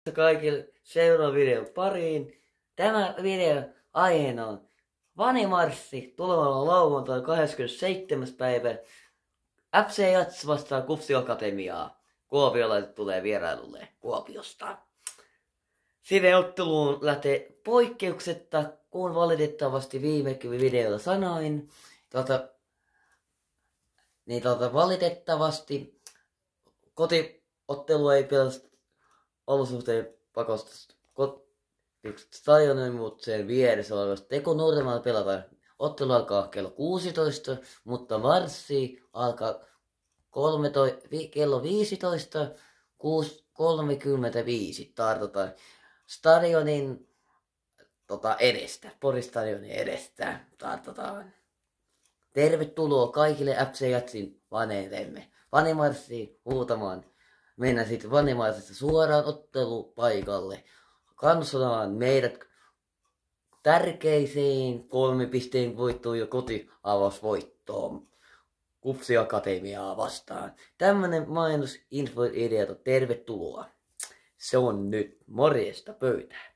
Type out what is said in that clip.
Kaikille seuraavan videon pariin. Tämä video aiheena on Vanimarssi tulevalla lauantai 27. päivä. FC Jats vastaa KuPS Akatemiaa. Kuopiolaiset tulee vierailulle Kuopiosta. Sinne otteluun lähtee poikkeuksetta, kun valitettavasti viime videolla sanoin. Valitettavasti kotiottelu ei pelasta olosuhteen pakosta stadionin, mutta sen vieressä olevasta Teko Nurmella pelataan. Ottelu alkaa kello 16, mutta marssi alkaa kello 15, 6.35 tartutaan stadionin edestä, Poristadionin edestä tartutaan. Tervetuloa kaikille FC Jatsin vaneillemme Vanimarssiin huutamaan. Mennään sitten Vanimarssista suoraan ottelupaikalle. Kannustetaan meidät tärkeisiin 3 pisteen voittoon ja kotiavausvoittoon KuPS Akatemiaa vastaan. Tämmönen mainos, info, idea, tervetuloa. Se on nyt morjesta pöytään.